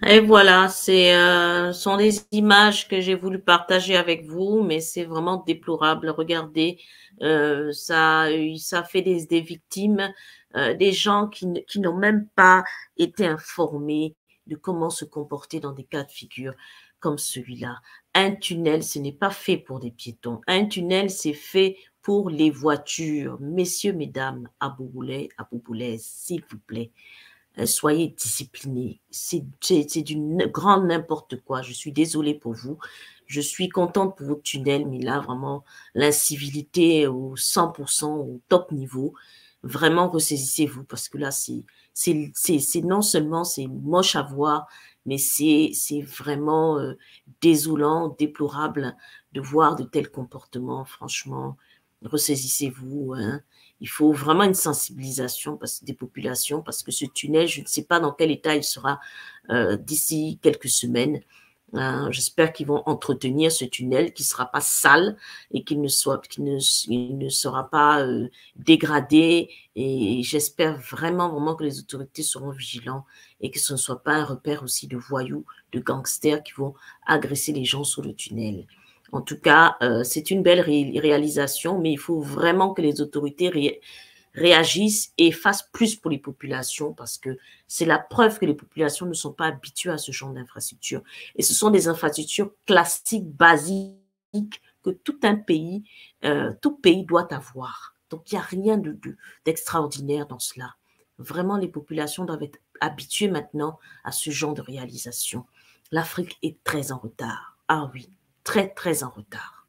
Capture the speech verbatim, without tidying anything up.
Et voilà, c'est euh, sont des images que j'ai voulu partager avec vous, mais c'est vraiment déplorable. Regardez, euh, ça, ça fait des, des victimes, euh, des gens qui, ne- qui n'ont même pas été informés de comment se comporter dans des cas de figure comme celui-là. Un tunnel, ce n'est pas fait pour des piétons. Un tunnel, c'est fait pour les voitures. Messieurs, mesdames, à Bouboulay, à Bouboulay, s'il vous plaît. Euh, soyez disciplinés. C'est c'est- c'est du n- grand n'importe quoi. Je suis désolée pour vous. Je suis contente pour votre tunnel, mais là, vraiment, l'incivilité au cent pour cent, au top niveau. Vraiment, ressaisissez-vous parce que là, c'est c'est c'est c'est non seulement c'est moche à voir, mais c'est c'est vraiment euh, désolant, déplorable de voir de tels comportements. Franchement, ressaisissez-vous, hein. Il faut vraiment une sensibilisation parce, des populations parce que ce tunnel, je ne sais pas dans quel état il sera euh, d'ici quelques semaines. Hein. J'espère qu'ils vont entretenir ce tunnel, qui ne sera pas sale et qu'il ne, soit, qu'il ne, il ne sera pas euh, dégradé. Et j'espère vraiment, vraiment que les autorités seront vigilants et que ce ne soit pas un repère aussi de voyous, de gangsters qui vont agresser les gens sous le tunnel. En tout cas, euh, c'est une belle ré réalisation, mais il faut vraiment que les autorités ré réagissent et fassent plus pour les populations parce que c'est la preuve que les populations ne sont pas habituées à ce genre d'infrastructures. Et ce sont des infrastructures classiques, basiques, que tout un pays, euh, tout pays doit avoir. Donc, il n'y a rien de, de, d'extraordinaire dans cela. Vraiment, les populations doivent être habituées maintenant à ce genre de réalisation. L'Afrique est très en retard. Ah oui, très, très en retard.